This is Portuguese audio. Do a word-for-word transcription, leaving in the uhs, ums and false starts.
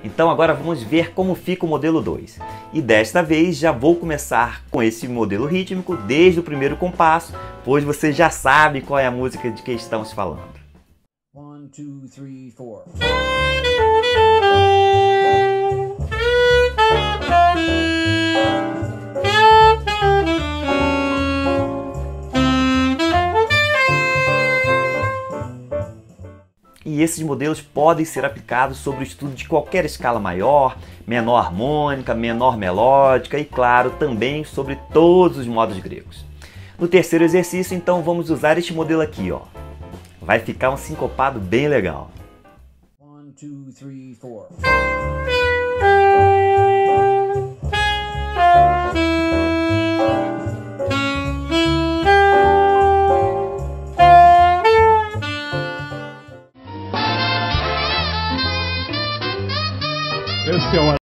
Então agora vamos ver como fica o modelo dois. E desta vez já vou começar com esse modelo rítmico desde o primeiro compasso, pois você já sabe qual é a música de que estamos falando. One, two, three, four. E esses modelos podem ser aplicados sobre o estudo de qualquer escala maior, menor harmônica, menor melódica e, claro, também sobre todos os modos gregos. No terceiro exercício, então, vamos usar este modelo aqui, ó. Vai ficar um sincopado bem legal. One, two, three, four. Esse é o